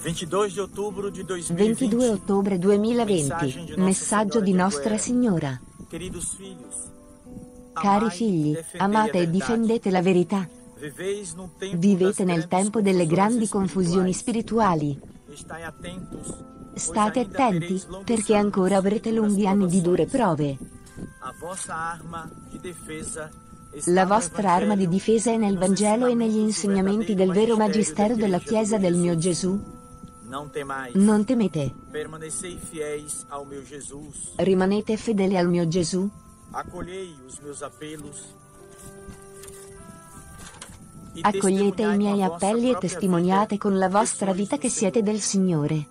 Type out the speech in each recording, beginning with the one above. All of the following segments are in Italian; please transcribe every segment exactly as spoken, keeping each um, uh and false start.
ventidue ottobre duemilaventi, messaggio di Nostra Signora. Cari figli, amate e difendete la verità. Vivete nel tempo delle grandi confusioni spirituali. State attenti, perché ancora avrete lunghi anni di dure prove. La vostra arma di difesa è nel Vangelo e negli insegnamenti del vero Magistero della Chiesa del mio Gesù. Non temete. Rimanete fedeli al mio Gesù. Accogliete i miei appelli e testimoniate con la vostra vita che siete del Signore.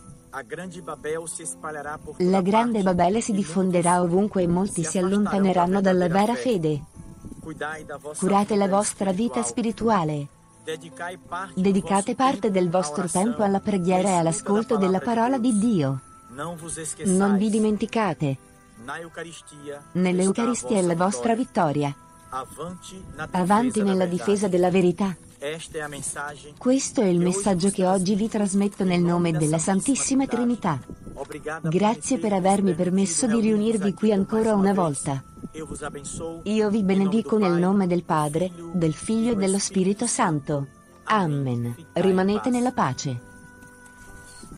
La grande Babele si diffonderà ovunque e molti si allontaneranno dalla vera fede. Curate la vostra vita spirituale. Dedicate parte del vostro tempo alla preghiera e all'ascolto della parola di Dio. Non vi dimenticate. Nell'Eucaristia è la vostra vittoria. Avanti nella difesa della verità. Questo è il messaggio che oggi vi trasmetto nel nome della Santissima Trinità. Grazie per avermi permesso di riunirvi qui ancora una volta. Io vi benedico nel nome del Padre, del Figlio e dello Spirito Santo. Amen. Rimanete nella pace.